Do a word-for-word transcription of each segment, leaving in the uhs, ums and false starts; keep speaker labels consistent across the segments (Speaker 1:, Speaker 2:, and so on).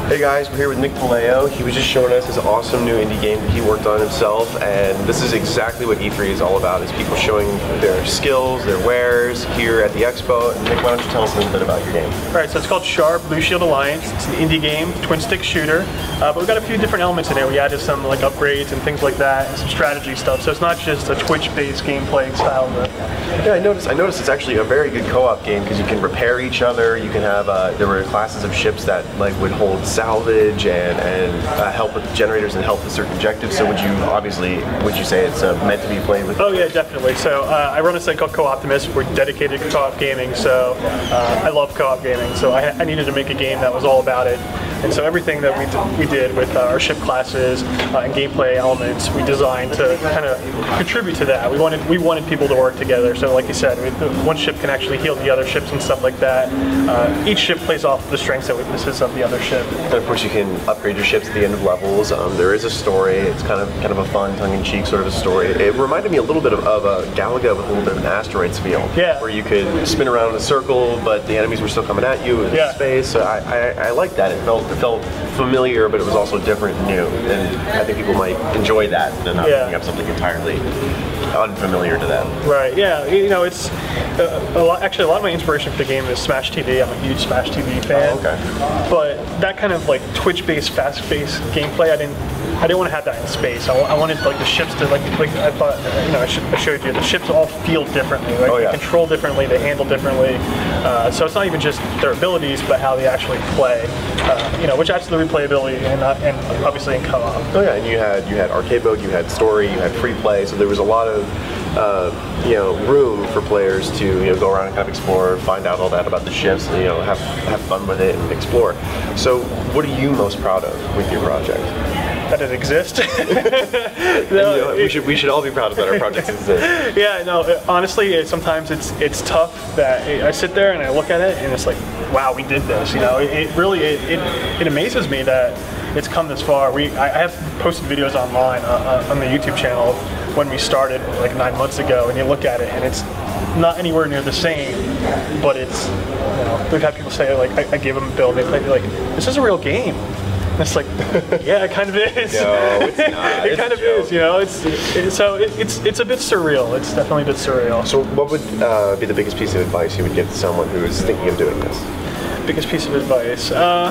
Speaker 1: Hey guys, we're here with Nick Puleo. He was just showing us his awesome new indie game that he worked on himself, and this is exactly what E three is all about, is people showing their skills, their wares here at the expo. Nick, why don't you tell us a little bit about your game?
Speaker 2: Alright, so it's called SCHAR, Blue Shield Alliance. It's an indie game, twin stick shooter, uh, but we've got a few different elements in there. We added some like upgrades and things like that, and some strategy stuff, so it's not just a Twitch-based gameplay style. But
Speaker 1: yeah, I noticed, I noticed it's actually a very good co-op game, because you can repair each other, you can have, uh, there were classes of ships that like would hold salvage and, and uh, help with generators and help with certain objectives. So would you, obviously, would you say it's uh, meant to be played with?
Speaker 2: Oh yeah, definitely. So uh, I run a site called Co-Optimist. We're dedicated to co-op gaming, so uh, I love co-op gaming. So I, I needed to make a game that was all about it. And so everything that we, d we did with uh, our ship classes uh, and gameplay elements, we designed to kind of contribute to that. We wanted we wanted people to work together. So like you said, we, one ship can actually heal the other ships and stuff like that. Uh, each ship plays off the strengths and weaknesses of the other ship.
Speaker 1: And of course, you can upgrade your ships at the end of levels. Um, there is a story. It's kind of kind of a fun, tongue-in-cheek sort of a story. It reminded me a little bit of, of a Galaga with a little bit of an asteroids feel,
Speaker 2: yeah.
Speaker 1: where you could spin around in a circle, but the enemies were still coming at you in
Speaker 2: yeah.
Speaker 1: space. So I, I, I like that. It felt it felt familiar, but it was also different and new. And I think people might enjoy that than not
Speaker 2: yeah.
Speaker 1: picking up something entirely unfamiliar to them.
Speaker 2: Right. Yeah. You know, it's uh, a lot. Actually, a lot of my inspiration for the game is Smash T V. I'm a huge Smash T V fan.
Speaker 1: Oh, okay.
Speaker 2: But that kind of like Twitch-based, fast-paced gameplay, I didn't. I didn't want to have that in space. I, I wanted like the ships to like like I thought. You know, I, sh I showed you the ships all feel differently. Right?
Speaker 1: Oh, yeah.
Speaker 2: They control differently. They handle differently. Uh, so it's not even just their abilities, but how they actually play. Uh, you know, which adds to the replayability and uh, and obviously in co-op.
Speaker 1: Oh yeah, and you had you had arcade mode, you had story, you had free play. So there was a lot of uh, you know room for players to you know go around and kind of explore, find out all that about the ships, and, you know have have fun with it and explore. So what are you most proud of with your project?
Speaker 2: That it exists.
Speaker 1: no, you know, we should we should all be proud of that our projects exist.
Speaker 2: Yeah, no. Honestly, it, sometimes it's it's tough that I sit there and I look at it and it's like, wow, we did this. You know, it, it really it, it it amazes me that it's come this far. We I have posted videos online uh, on the YouTube channel when we started like nine months ago, and you look at it and it's not anywhere near the same, but it's, you know, we've had people say like I, I give them a build, they play like this is a real game. And it's like, yeah, it kind of is.
Speaker 1: No, it's not.
Speaker 2: it
Speaker 1: it's
Speaker 2: kind of is, you know. It's it, so it, it's it's a bit surreal. It's definitely a bit surreal.
Speaker 1: So, what would uh, be the biggest piece of advice you would give to someone who is thinking of doing this?
Speaker 2: Biggest piece of advice, uh,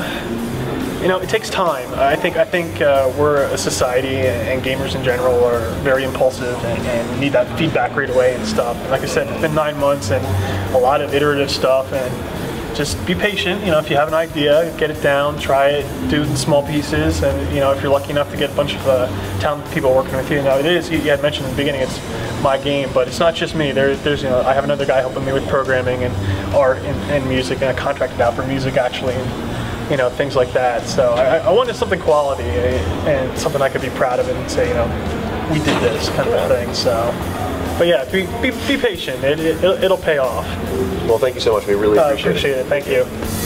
Speaker 2: you know, it takes time. I think I think uh, we're a society, and, and gamers in general are very impulsive and, and need that feedback right away and stuff. And like I said, it's been nine months and a lot of iterative stuff, and just be patient. You know, if you have an idea, get it down, try it, do it in small pieces, and you know, if you're lucky enough to get a bunch of uh, talented people working with you. Now, it is, you had mentioned in the beginning, it's my game, but it's not just me. There, there's, you know, I have another guy helping me with programming and art and, and music, and I contracted out for music actually, and you know, things like that. So I, I wanted something quality and something I could be proud of and say, you know, we did this kind of a thing. So. But yeah, be, be, be patient. It, it, it'll pay off.
Speaker 1: Well, thank you so much. We really appreciate,
Speaker 2: uh, appreciate it.
Speaker 1: it.
Speaker 2: Thank you.